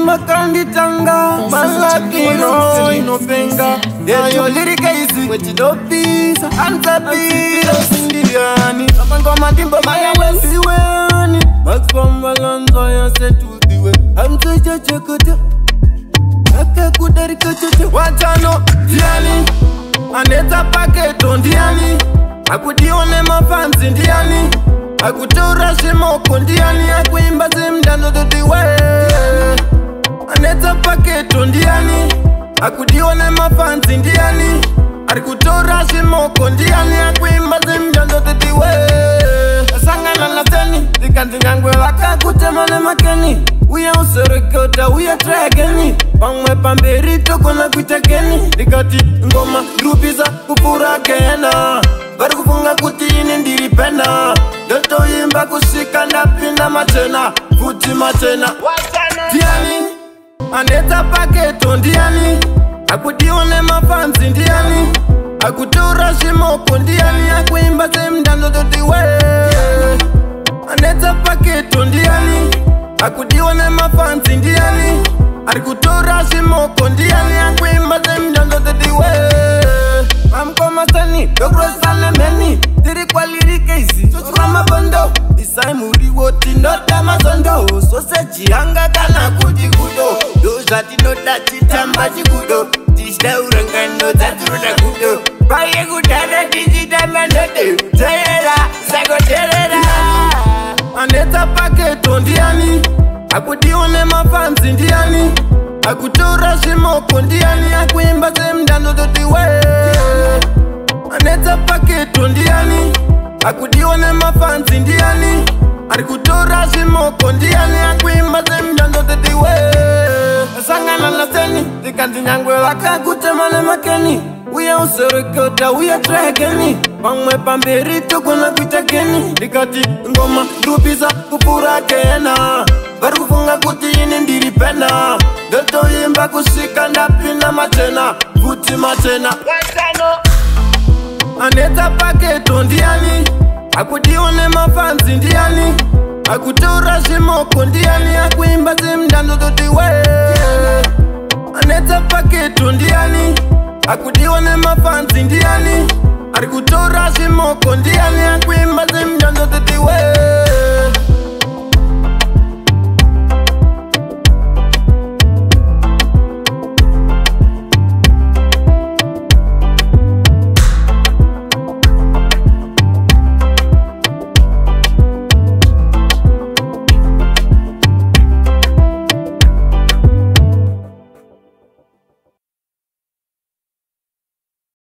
makandi tanga malakino inopenga Ayo lirika isi wechidopisa Antapira sindiani Apangoma timbo maya wensiweni Maxfamba lanza ya setudiwe Amseja chakata Ake kudarika chate Wachano diani Aneta paketo ndiani Akudione mafansi ndiani Akutura shimoko ndiani Akuimba zimdano dudiwe Aneta paketo ndiani Akudione mafansi ndiani Akutura shimoko ndiani Akuimba zimdano dudiwe Sangana la teni Dikanti nyangwe waka kutemane makeni Uya userekota uya tregeni Pangwe pamberito kona kuchakeni Dikati ngoma grupiza kupura kena Baru kufunga kutini ndiripena Doto yimba kusika na pinda matena Futi matena Diani Aneta paketo ndiani Akudione mafansi ndiani Akutura shimoko ndiani Akuimba zemdando dotiwe Aneta paketo ndiani Akudione mafansi ndiani Akutura shimoko ndiani Akuimba zemdando dotiwe Mamkoma sani, dogro salemeni Tiri kwa lirike isi, chochura mabondo Isai muri woti nota mazondo Sose jianga kana kujigudo Dozati nota chitamba jigudo Tishda urangano tatruda gudo Baye gudara dijida manote Terera, sago terera Aneta paketo ndiani Akudione mafansi ndiani Akutura shimoko ndiani Akuimba zemdano dotiwe Aneta paketo ndiani Akudione mafansi ndiani Akutura shimoko ndiani Akuimba zemdano dotiwe Sangana la teni Dikanti nyangwe waka kutemane makeni Uya userekota uya tregeni Pangwe pamberito kuna kuchakeni Dikati ngoma grupiza kupura kena Baru kufunga kutini ndiripena Doto yimba kusika ndapina matena Futi matena Aneta paketo ndiani Akudione mafansi ndiani Akutura shimoko ndiani Akuimba zimdando dotiwe Aneta paketo ndiani Akudione mafansi ndiani Akutura shimoko ndiani Akuimba zimdando dotiwe